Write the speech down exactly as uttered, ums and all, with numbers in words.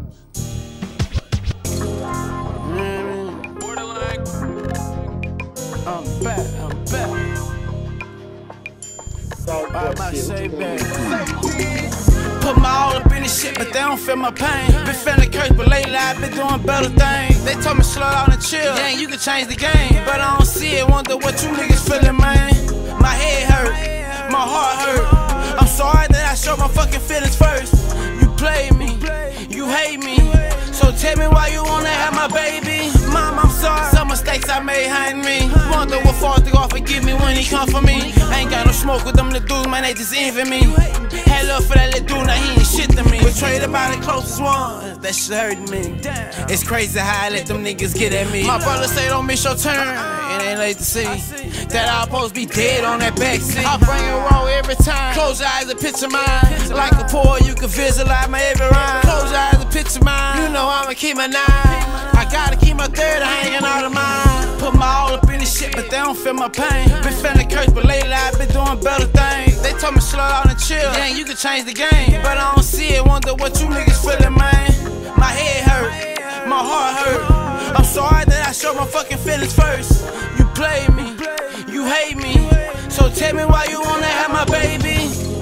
Mm. Borderline. I'm back, I'm back. I might say back. Put my all up in this shit, but they don't feel my pain. Been feeling cursed, but lately I've been doing better things. They told me slow down and chill, yeah, you can change the game. But I don't see it, wonder what you niggas feeling, man. My head hurt, my heart hurt. I'm sorry that I showed my fucking feelings first. You played me, you hate me, so tell me why you wanna have my baby. Mom, I'm sorry, some mistakes I made hiding me. Wonder what fault to God forgive me when he come for me. I ain't got no smoke with them little dudes, man, they just envy me. Had love for that little dude, now he ain't shit to me. Betrayed by the closest ones, that shit hurting me. It's crazy how I let them niggas get at me. My brother say don't miss your turn, it ain't late to see that I'm supposed to be dead on that backseat. I bring it raw every time. Close your eyes and picture mine. Like a poor, you can visualize my every rhyme. Close your eyes and picture mine. You know I'ma keep my nine. I gotta keep my third hanging out of mine. Put my all up in this shit, but they don't feel my pain. Been feeling cursed, but lately I've been doing better things. They told me slow down and chill, yeah, you can change the game. But I don't see it, wonder what you niggas feeling, man. My head hurt, my heart hurt. I'm sorry that I showed my fucking feelings first. You played me, you hate me, so tell me why you wanna have my baby.